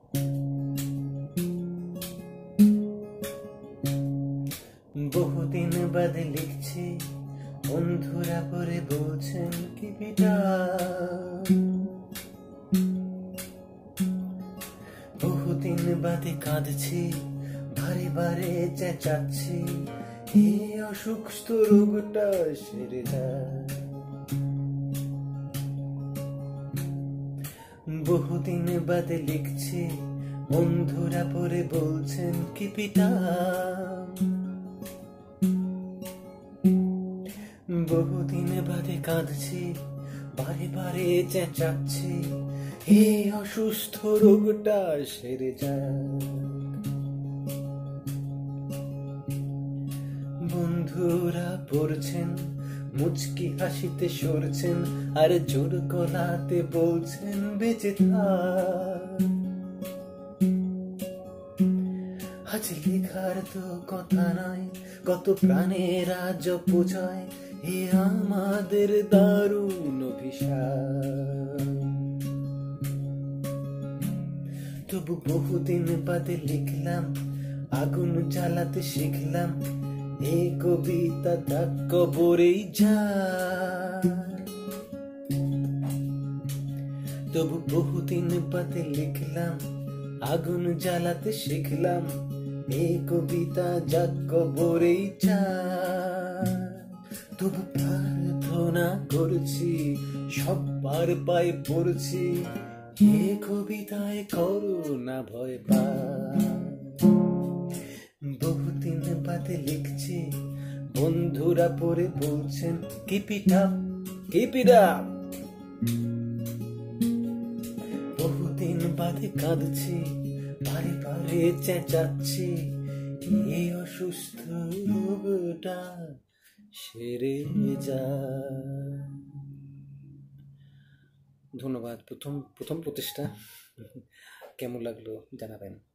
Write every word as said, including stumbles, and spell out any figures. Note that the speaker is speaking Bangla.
বহুদিন বাদে লিখছি, বন্ধুরা পরে বলছেন কি পিটা। বহুদিন বাদে কাঁদছি, বারে বারে চেঁচাচ্ছি, এই অসুস্থ রোগটা সেরে যায়। বহুদিন বাদে লিখছি, বন্ধুরা পরে বলছেন কি পিটা। বহুদিন বাদে কাঁদছি, বারে বারে চেঁচাচ্ছি, এই অসুস্থ রোগটা সেরে যায়। বন্ধুরা পড়ছেন, মুচকি হাসিতে সরছেন, আর জোর গলাতে বলছেন বেঁচে থাক। আজ লেখার তো কথা নয়, কত প্রাণের আজ অপচয়, এ আমাদের দারুণ অভিশাপ। তবু বহুদিন বাদে লিখলাম, আগুন জ্বালাতে শিখলাম, এই কবিতা দাগ কবরেই যায়। তবু বহুদিন বাদে লিখলাম, আগুন জ্বালাতে শিখলাম, এই কবিতা দাগ কবরেই যায়। তবু প্রার্থনা করছি, সবার পায়ে পড়ছি, এ কবিতায় করো না ভয় পা। বহুদিন বাদে লিখছি, বন্ধুরা পরে বলছেন keep it up, keep it up. বহুদিন বাদে কাঁদছি, বারে বারে চেঁচাচ্ছি, এই অসুস্থ রোগটা সেরে যায়। ধন্যবাদ। প্রথম প্রথম প্রচেষ্টা, কেমন লাগলো জানাবেন।